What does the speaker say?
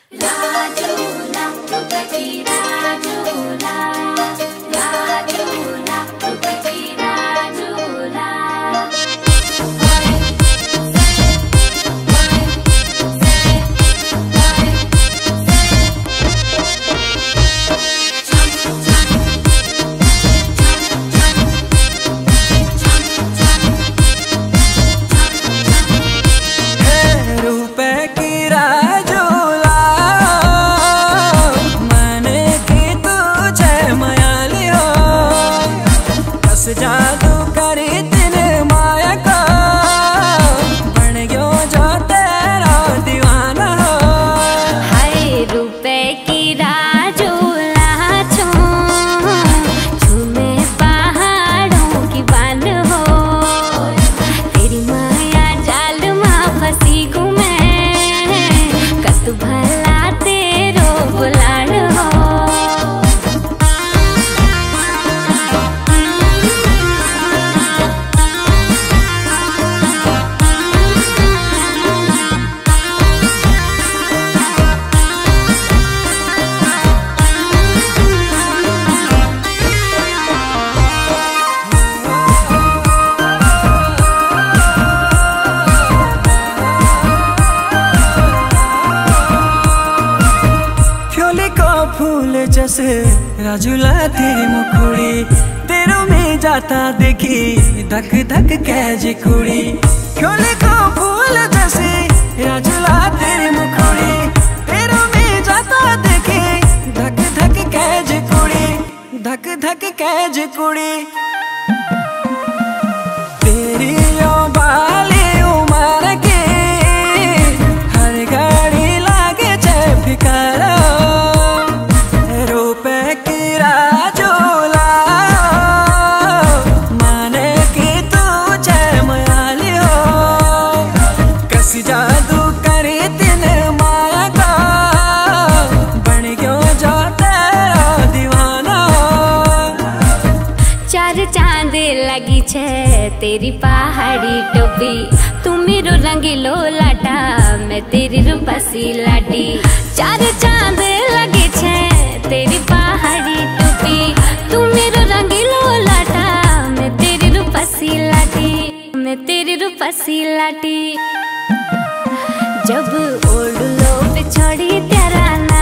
राजूला रुपकी राजूला, राजूला रुपकी राजूला। जादू करी तेने माया का बन गयो जो तेरा दीवाना हो। हाय रुपए की राजूला छो, झूमे पहाड़ों की बान हो। तेरी माया जाल माँ फंसी घूमे, कत भला तेरो बुलान हो। फूल जैसे राजूला तेरी मुखड़ी, तेरों में जाता देखी धक धक कैज कुड़ी। खोले को फूल जैसे राजूला तेरी मुखड़ी, तेरों में जाता देखी धक धक कैज कुड़ी, धक धक कैज कुड़ी। तेरी यो बाली उमर के हर घड़ी लागे जय फिकारा। जादू करे तेने माया का बन गयो जो तेरा दीवाना। चार चांद लगी छे तेरी पहाड़ी टोपी, तू मेरो रंगीलो लाटा मैं तेरी रूपसी लाटी। चार चांद लगी छे तेरी पहाड़ी टोपी, तू मेरो रंगीलो लाटा मैं तेरी रूपसी लाटी, मैं तेरी रूपसी लाटी। जब ओढ़ लो बिछड़ी तेरा